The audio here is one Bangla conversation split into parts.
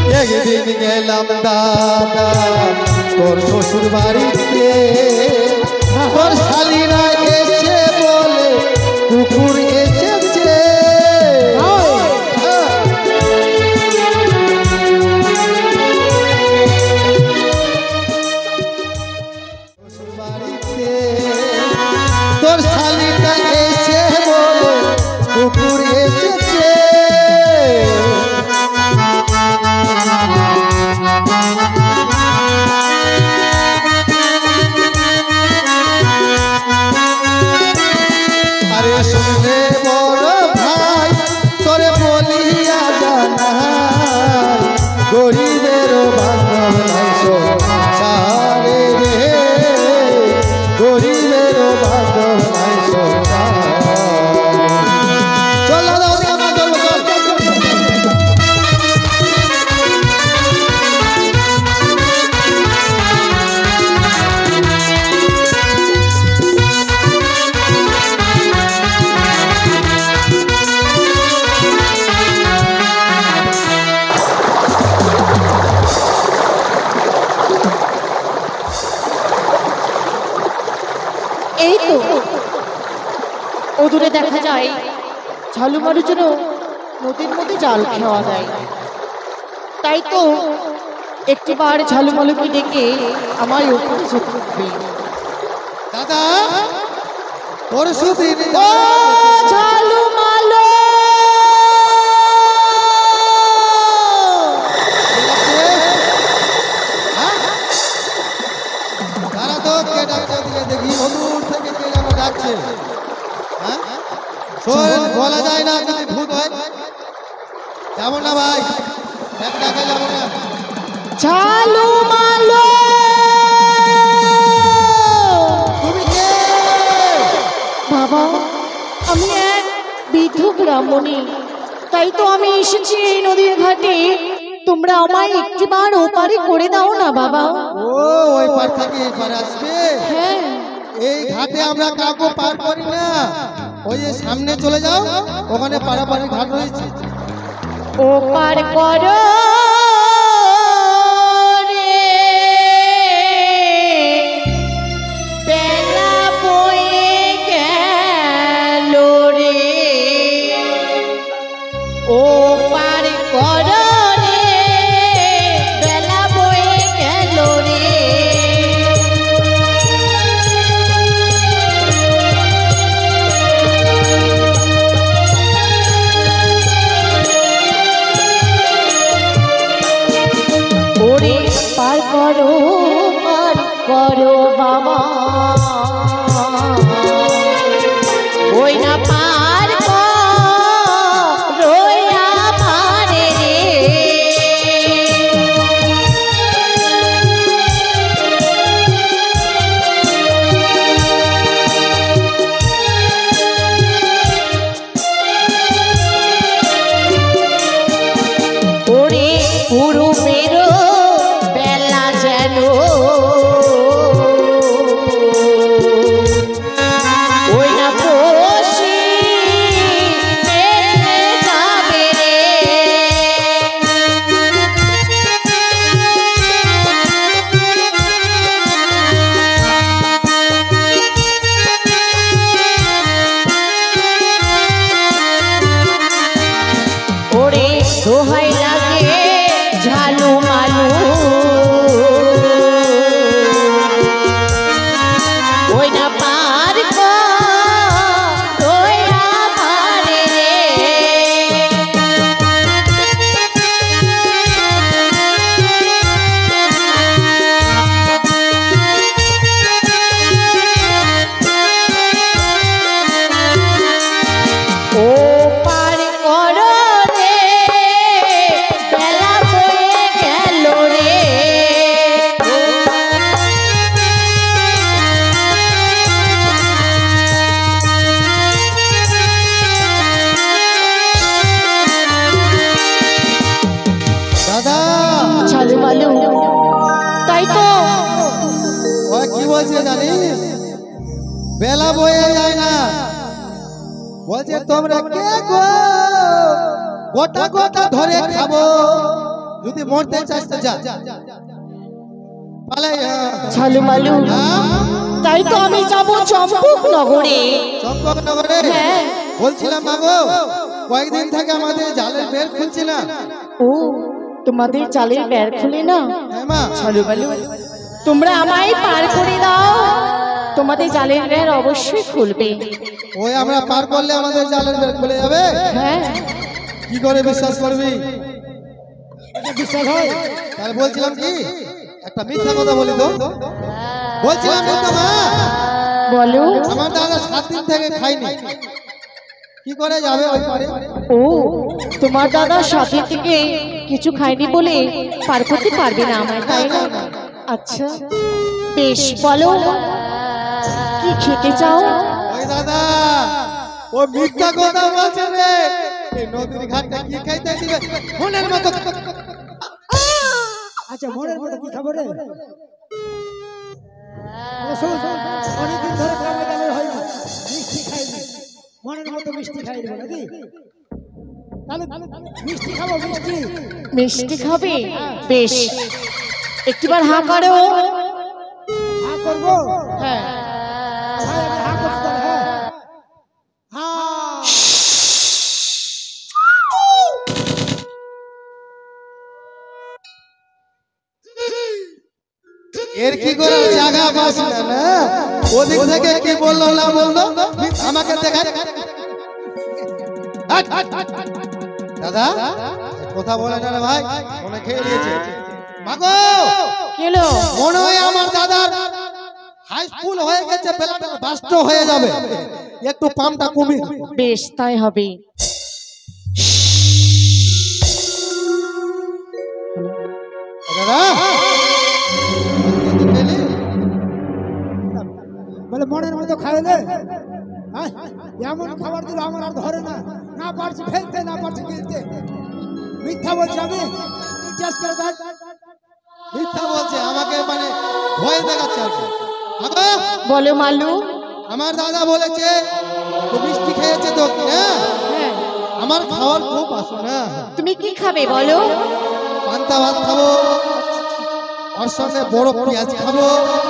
একদিন গেলাম দাদা তোর শ্বশুর বাড়িতে, তোর শালীরা এসে বলে কুকুর এসেছে। শ্বশুর বাড়িতে তোর শালীরা এসে বলে কুকুর এসেছে। শুনলে বড় ভাই তোরে বলিয়া জানাই, গরিবের বান্ধব নাই সংসারে রে, গরিবের বান্ধব নাই সংসারে। চলো এই তো দূরে দেখা যায় ঝালুমারুর জন্য নদীর মধ্যে জাল খাওয়া যায়। তাই তো একটিবার ঝালুমালুকে ডেকে আমার ওপরে যেতে হবে। দাদা পরশু দিন ঝালুমালু তারা তো কে ডাকছে দিকে দেখি হলুদ থেকে কে যেন ডাকছে। শোন বলা যায় না যদি ভূত হয়, যাবো না ভাই, এক ডাকে যাবো না। ঝালুমালু তুমি কে? বাবা আমি এক বৃদ্ধ ব্রাহ্মণী, তাই তো আমি এসেছি এই নদীর ঘাটে। তোমরা আমায় একটিবার ওপারে করে দাও না বাবা। ও ওই পার থেকে এই পারে আসবে? হ্যাঁ। এই ঘাটে আমরা কাউকে পার করি না, ওই যে সামনে চলে যাও, ওখানে পারাপারের ঘাট রয়েছে, ওপার করো রে, বেলা বয়ে গেল রে, ওপার করো রে, বেলা বয়ে গেল রে। ওরে পার করো বাবা, ওই না পার করো আমারে রে। ওরে পুরো মেরো বেলা যেন ওই না বসি যাবে রে। ওরে দোহাই লাগে ঝালুমালু, ওই না পার করো আমারে রে। ও পার করো রে, বেলা বয়ে গেল রে। দাদা ঝালুমালু তাই তো ওই কি বলছে জানিস? বেলা বয়ে যায় না, বলছে তোমরা কে গো, গোটা গোটা ধরে খাবো, যদি মরতে চাস তো যা পালাই। ঝালুমালু, তাই তো আমি যাব চম্পক নগরে। চম্পক নগরে? হ্যাঁ। বলছিলাম মাগো, কয়েকদিন থেকে আমাদের জালের বের খুলছে না। ও, তোমাদের জালের বের খুলে না? হ্যাঁ মা। ঝালুমালু, তোমরা আমায় পার করে দাও, তোমাদের জালের বের অবশ্যই খুলবে। ওই আমরা পার করলে আমাদের জালের বের খুলে যাবে? হ্যাঁ। কি করে বিশ্বাস করবি? বিশ্বাস হয়? তাহলে বলছিলাম কি, একটা মিথ্যা কথা বলি তো। বলছিলাম মিথ্যা মা, বলো। আমার দাদা 7 দিন থেকে খাইনি, কি করে যাবে ওই পারে? ও, তোমার দাদা সাথে থেকে কিছু খায়নি বলে পার করতে পারবে না আমায়, তাই না? আচ্ছা বেশ, বলো কি খেতে চাও? ওই দাদা ও মিথ্যা কথা বলছে রে। এই নদীর ঘাটে কি খাইতে দিবে? মনের মতো। আচ্ছা, মনের মতো কি খাবো রে? শোন, অনেকদিন ধরে গ্রামে গ্রামে হয় না, মিষ্টি খাইনি, মনের মতো মিষ্টি খাই দেবো নাকি? তাহলে মিষ্টি খাবো। মিষ্টি মিষ্টি খাবে? বেশ, একটিবার হা করো। হা করবো? হ্যাঁ। ভাই, আমি হা করছি তাহলে। হ্যাঁ, হা। এর কি করে জায়গা পাস না না? ওদিক থেকে কি বললো না বললো আমাকে দেখা। দাদা কথা বলে না রে ভাই, মনে খেয়ে নিয়েছে। মাগো, কেলো? মনে হয় আমার দাদার হাই স্কুল হয়ে গেছে, বেলাটা বাস্ট হয়ে যাবে, একটু পাম্পটা কমি। বেশ, তাই হবে। দাদা বলে মনের মতো খাইলে, হ্যাঁ, এমন খাবার দিল আমার আর ধরে না, না পারছি ফেলতে, না পারছি গিলতে। মিথ্যা বলছি আমি, তুই টেস্ট করে দেখ। মিথ্যা বলছে আমাকে, মানে ভয় দেখাচ্ছে আর কি। মাগো, বলো মালু। আমার দাদা বলেছে তো মিষ্টি খেয়েছে তো না, হ্যাঁ। আমার খাওয়ার খুব বাসনা। তুমি কি খাবে বলো? পান্তা ভাত খাবো, ওর সঙ্গে বড় পেঁয়াজ খাবো।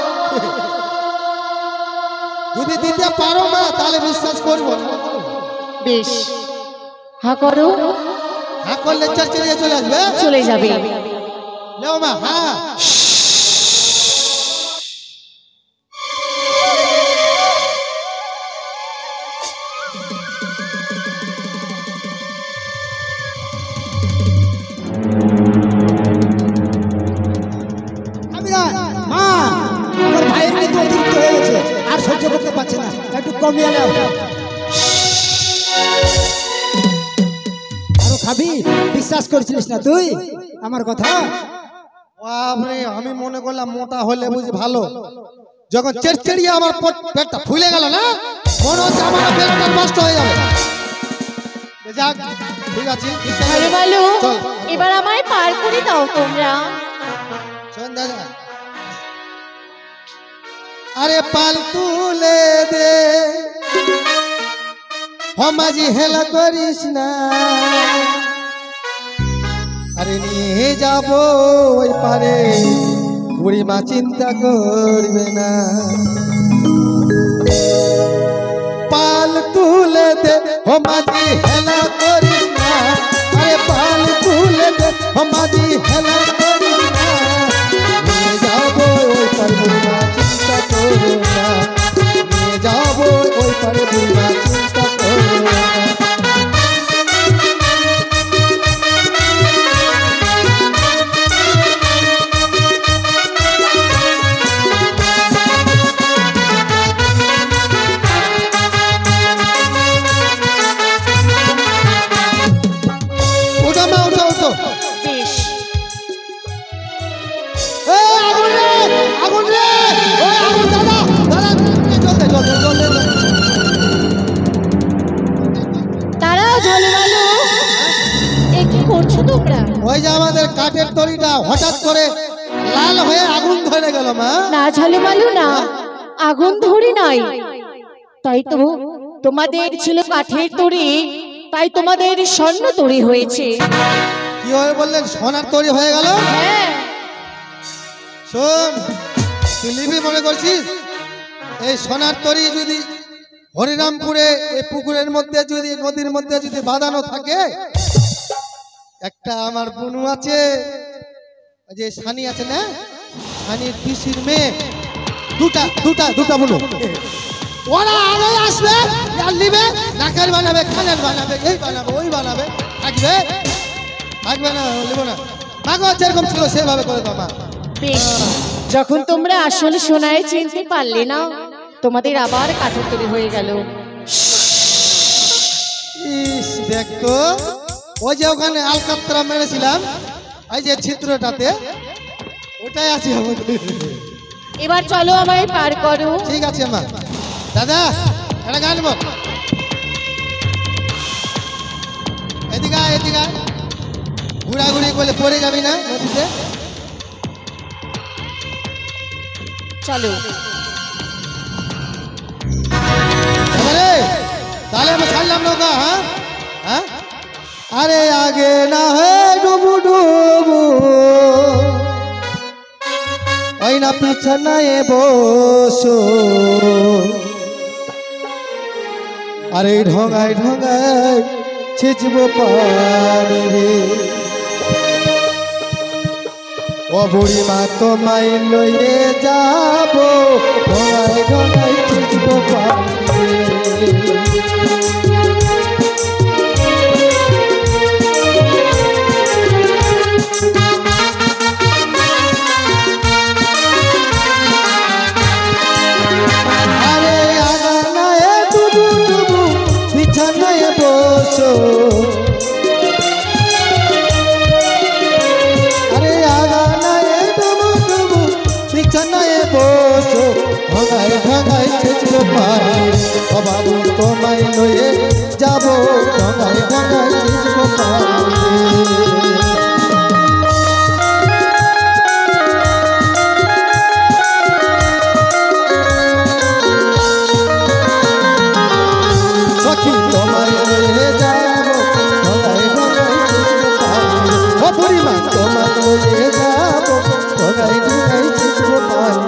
যদি দিতে পারো না তাহলে বিশ্বাস করবো না। বেশ, হা করো। হ্যাঁ করলে চলে চলে আসবে, চলে যাবে। লেও মা, হ্যাঁ। আমি না, মা, আমার ভাইয়ের কিন্তু অতিরিক্ত হয়ে গেছে, আর সহ্য করতে পারছে না, একটু কমিয়ে নাও। আরো খাবি? বিশ্বাস করছিলিস না তুই আমার কথা? বাপরে, আমি মনে করলাম মোটা হলে বুঝি ভালো, যখন চেড়চেড়িয়ে আমার পেটটা ফুলে গেল না, মনে হচ্ছে আমার পেটটা নষ্ট হয়ে যাবে। যাক, ঠিক আছে। আরে মালু, চল। এবার আমায় পার করে দাও তোমরা। শোন দাদা, আরে পাল তুলে দে, হমাজি হেলা করিস না, আরে নিয়ে যাব ওই পারে, বুড়িমা চিন্তা করবে না। পাল তুলে দে, হমাজি হেলা করিস না, আরে পাল তুলে দে, হমাজি হেলা করিস না, নিয়ে যাব ওই পারে, বুড়িমা চিন্তা করবে না, নিয়ে যাব ওই পারে, বুড়িমা চিন্তা করবে না। বেশ, আগুন রে, আগুন রে, ওই আগুন দাদা, দাদা জলদি। তারাও ঝালু মালু, এ কি করছো তোমরা? ওই যে আমাদের কাঠের তরিটা হঠাৎ করে লাল হয়ে আগুন ধরে গেল মা। না ঝালু মালু না, আগুন ধরে নাই, তাই তো তোমাদের ছিল কাঠের তরি, তাই তোমাদের স্বর্ণ তরি হয়েছে। কি কি হয়ে বললেন সোনার তৈরি হয়ে গেল? হ্যাঁ শোন, তুই লিবি মনে করছিস? এই সোনার তরি যদি হরিরামপুরে এই পুকুরের মধ্যে যদি নদীর মধ্যে যদি বাঁধানো থাকে, একটা আমার বুনু আছে, ওই যে সানি আছে না, সানির পিসির মেয়ে, দুটা বুনু, ওরা আগে আসবে আর নিবে, নাকের বানাবে, কানের বানাবে, এই বানাবে, ওই বানাবে, থাকবে না, নিব না, কাগজ যেরকম ছিল সেভাবে করে দাও মা। বেশ, যখন তোমরা আসলে সোনায় চিনতে পারলে না, তোমাদের আবার কাঠের তৈরি হয়ে গেল। ইস দেখ তো, ওই যে ওখানে আলকাতরা মেরেছিলাম, এই যে চিত্রটাতে, ওটাই আছে আমাদের। এবার চলো আমায় পার করো। ঠিক আছে মা। দাদা একটা গান বল, এদিকে এদিকে, ঘুরাঘুরি করলে পড়ে যাবি না নদীতে। চলো তাহলে আমি ছাড়লাম নৌকা। হ্যাঁ হ্যাঁ, আরে আগে না হে ডুবু ডুবু, ওই না পিছনায় বসো, আরে ঢঙ্গায় ঢঙ্গায় ছিচব পানি রে, ও বুড়ি মা তোমায় লইয়ে যাব, ঢঙ্গায় ঢঙ্গায় ছিচব পানি রে। বাবু তোমায় লয়ে যাব, ঢঙ্গায় ঢঙ্গায় ছিচব পানি। সখী তোমায় লয়ে যাব, ঢঙ্গায় ঢঙ্গায় ছিচব পানি, ও বুড়িমা তোমায় লয়ে যাব, ঢঙ্গায় ঢঙ্গায় ছিচব পানি।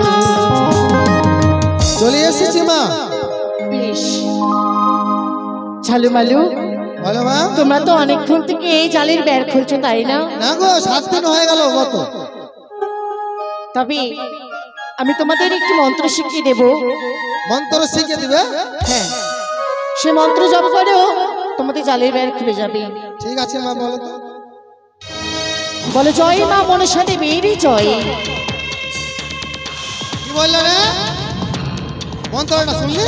চলে এসেছি মা। বেশ, ঝালুমালু, বলো মা। তোমরা তো অনেকক্ষণ থেকে এই জালের বের খুলছো, তাই না? না গো, 7 দিন হয়ে গেল গত। তবে আমি তোমাদের একটি মন্ত্র শিখিয়ে দেব। মন্ত্র শিখে দিবে? হ্যাঁ, সে মন্ত্র জপ করো, তোমাদের জালের বের খুলে যাবে। ঠিক আছে মা, বলো তো। বলো, জয় মা মনসা দেবীর জয়। কি বললে রে? মন্ত্রটা শুনলি?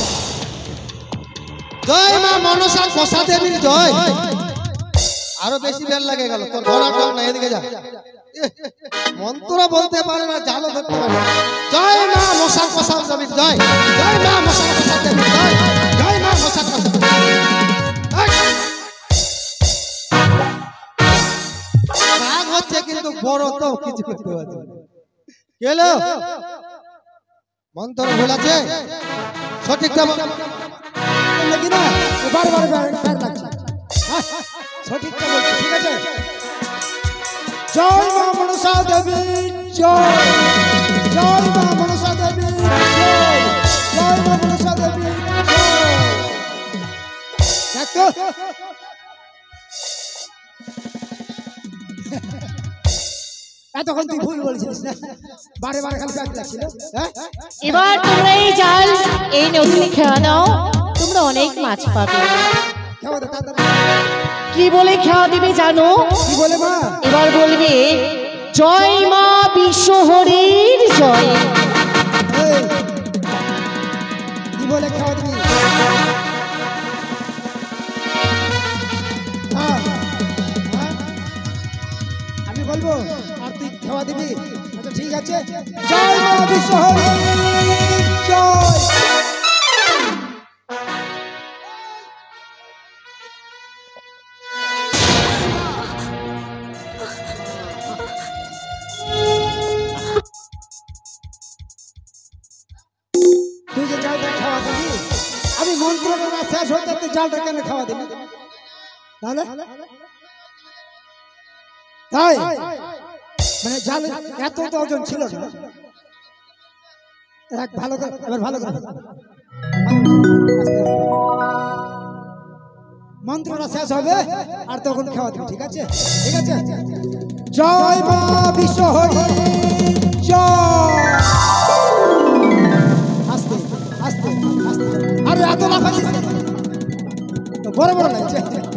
জয় মা মনসা কষা দেবীর জয়। আরো বেশি বের লাগে গেল তোর, ধরা টক না, এদিকে যা। মন্ত্র বলতে পারে না, জালও ধরতে পারে না। জয় মা মশা কষা দেবীর জয়, জয় মা মশা কষা দেবীর জয়, জয় মা মশা কষা। রাগ হচ্ছে কিন্তু বড় তো কিছু করতে পারছে না। কেলো মন্ত্র ভুল আছে, সঠিকটা নাকি না বারবার প্যার লাগছে। সঠিকটা বলছি, ঠিক আছে? জয় মা মনসা দেবী জয়, জয় মা মনসা দেবী জয়, জয় মা মনসা দেবী জয়। দেখো এতক্ষণ তুই ভুল বলছিস না, বারে বারে খালি প্যার লাগছিল। হ্যাঁ, এবার তোমরা এই জাল এই নদীতে খেয়া দাও, তোমরা অনেক মাছ পাবে। খাওয়া দে তাড়াতাড়ি। কি বলে খেয়া দিবে জানো? কি বলে মা? এবার বলবে, জয় মা বিশ্বহরির জয়। এই, কি বলে খাওয়া দিবি? হ্যাঁ, হ্যাঁ, আমি বলবো আর তুই খাওয়া দিবি? আচ্ছা ঠিক আছে। জয় মা বিশ্বহরি জয়। তুই যে জালটা খাওয়া দিবি, আমি মন্ত্রটা না শেষ হতে তুই জালটা কেন খাওয়া দিবি? তাহলে তাই মানে জাল এত তো ওজন ছিল না। এক ভালো করে এবার ভালো করে মন্ত্রটা শেষ হবে আর তখন খাওয়া দেবে, ঠিক আছে? ঠিক আছে। জয় মা বিশ্বহরি জয়। আস্তে আস্তে আস্তে, আরে এত লাফাচ্ছিস, বড় বড় লাগছে।